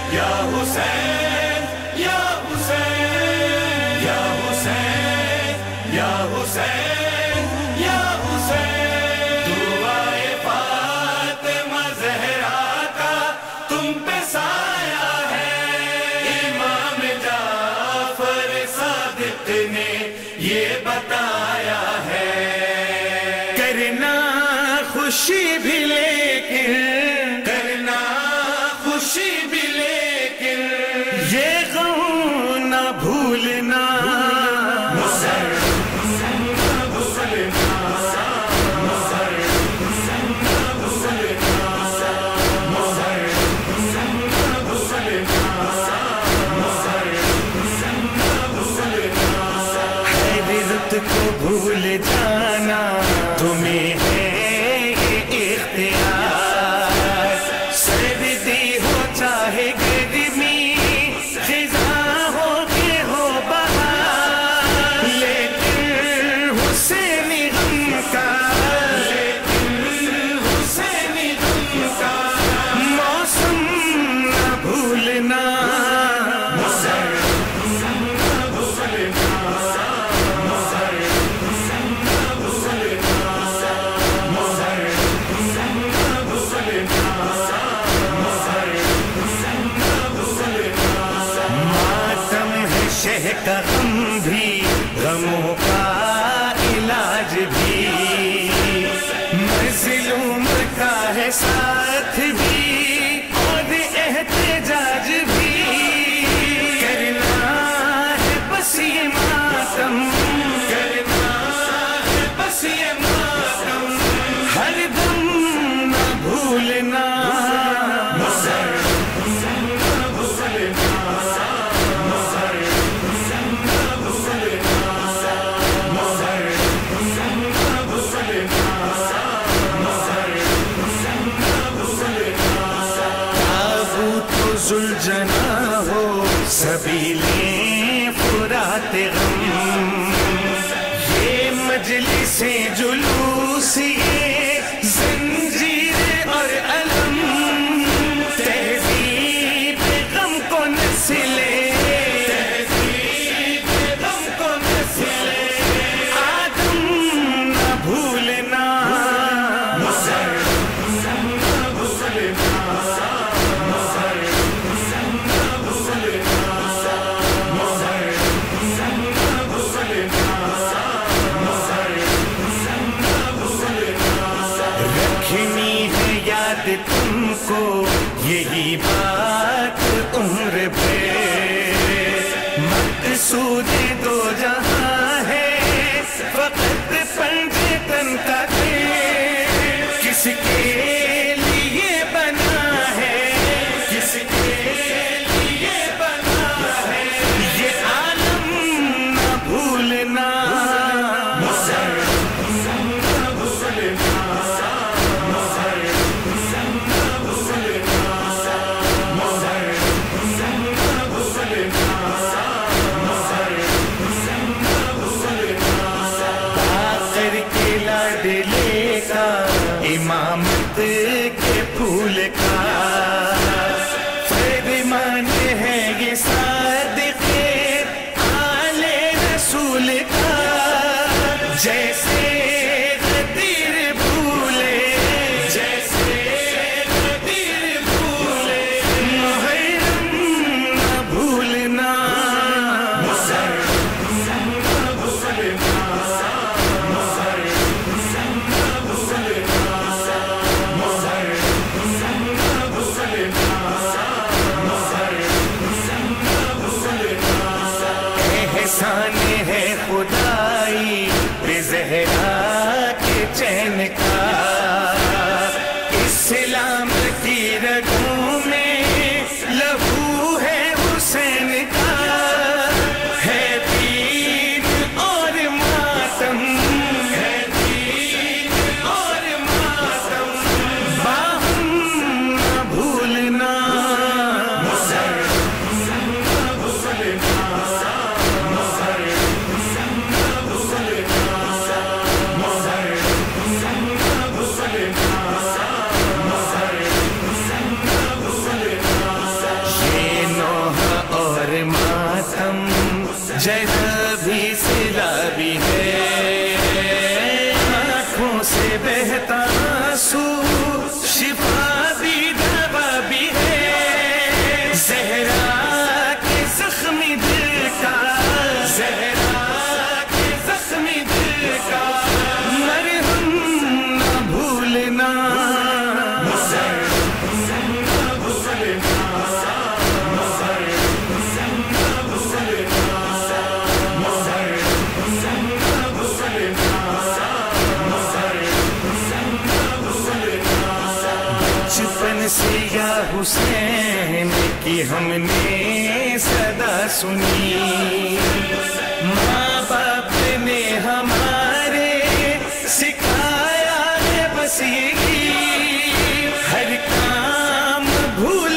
یا حسین یا حسین یا حسین یا حسین یا حسین، دعائے فاطمہ زہرا کا تم پہ سایہ ہے، امام جعفر صادق نے یہ بتایا ہے۔ کرنا خوشی بھی لیکن، کرنا خوشی بھی لیکن، یہ غم نہ بھولنا، کو بھول جانا تمہیں ہے یہ اختیار، سردی ہو چاہے گرمی، خزاں ہو کہ ہو بہار، لیکن حسینی غم کا، لیکن حسینی غم کا موسم نہ بھولنا، شہ کا غم بھی، غموں کا علاج بھی، مظلوم کا ہے ساتھ بھی اور احتجاج بھی، کرنا ہے بس یہ ماتم، کرنا ہے بس یہ ماتم، ہر دم نہ بھولنا، ذوالجنا ہو سبیلیں فرات غم، یہ مجلس جلوس، یہ زنجیر اور علم، تہذیب غم کو نسلیں، تہذیب غم کو نسلیں، آدم نہ بھولنا، رکھنی ہے یاد تم کو یہی بات عمر بھر، مقصود دو جہاں ہے فقط پنجے تن کا دل، کس کے لیے بنا ہے، کس کے لیے بنا ہے، یہ عالم نہ بھولنا، جگہ بھی سلا بھی ہے، آنکھوں سے بہتا آنسو شفا بھی دوا بھی ہے، زہرا کے زخمی دل کا، زہرا کے زخمی دل کا مرہم نہ بھولنا، بچپن سے یا حسین کی ہم نے صدا سنی، ماں باپ نے ہمارے سکھایا ہے بس یہی، ہر کام بھول